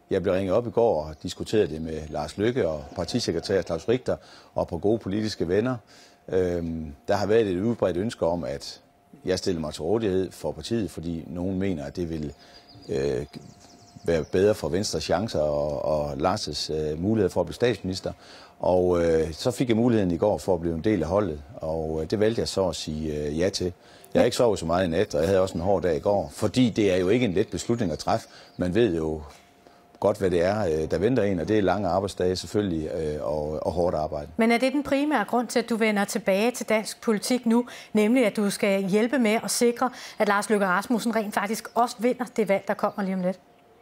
Jeg blev ringet op i går og diskuterede det med Lars Løkke og partisekretær Claus Richter og på gode politiske venner. Der har været et udbredt ønske om, at jeg stiller mig til rådighed for partiet, fordi nogen mener, at det vil være bedre for Venstres chancer og Lars' mulighed for at blive statsminister. Og så fik jeg muligheden i går for at blive en del af holdet, og det valgte jeg så at sige ja til. Jeg har ikke sovet så meget i nat, og jeg havde også en hård dag i går, fordi det er jo ikke en let beslutning at træffe. Man ved jo godt, hvad det er, der venter en, og det er lange arbejdsdage selvfølgelig, og hårdt arbejde. Men er det den primære grund til, at du vender tilbage til dansk politik nu, nemlig at du skal hjælpe med at sikre, at Lars Løkke Rasmussen rent faktisk også vinder det valg, der kommer lige om lidt?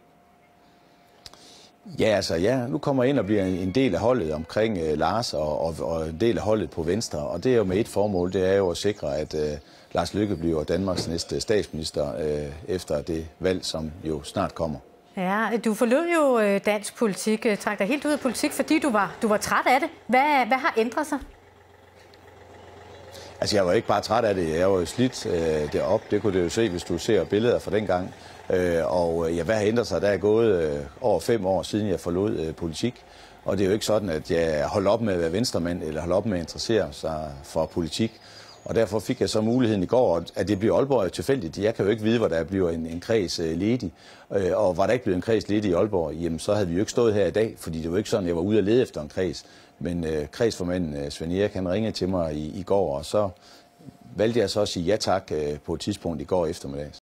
Ja, altså nu kommer jeg ind og bliver en del af holdet omkring Lars og en del af holdet på Venstre, og det er jo med et formål, det er jo at sikre, at Lars Løkke bliver Danmarks næste statsminister efter det valg, som jo snart kommer. Ja, du forlod jo dansk politik, trak dig helt ud af politik, fordi du var træt af det. Hvad har ændret sig? Altså, jeg var ikke bare træt af det, jeg var jo slidt derop. Det kunne du jo se, hvis du ser billeder fra dengang. Hvad har ændret sig? Der er gået over 5 år siden, jeg forlod politik. Og det er jo ikke sådan, at jeg holdt op med at være venstremand, eller holdt op med at interessere sig for politik. Og derfor fik jeg så muligheden i går, at det bliver Aalborg tilfældigt. Jeg kan jo ikke vide, hvor der bliver en kreds ledig. Og var der ikke blevet en kreds ledig i Aalborg, jamen så havde vi jo ikke stået her i dag, fordi det var ikke sådan, jeg var ude at lede efter en kreds. Men kredsformanden Svend Erik, han ringede til mig i går, og så valgte jeg så at sige ja tak på et tidspunkt i går eftermiddag.